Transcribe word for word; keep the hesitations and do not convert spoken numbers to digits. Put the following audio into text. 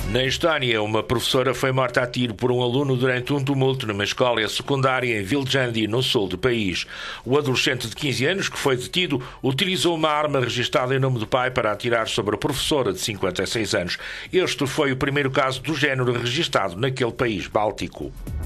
Na Estónia, uma professora foi morta a tiro por um aluno durante um tumulto numa escola secundária em Viljandi, no sul do país. O adolescente de quinze anos, que foi detido, utilizou uma arma registada em nome do pai para atirar sobre a professora de cinquenta e seis anos. Este foi o primeiro caso do género registado naquele país báltico.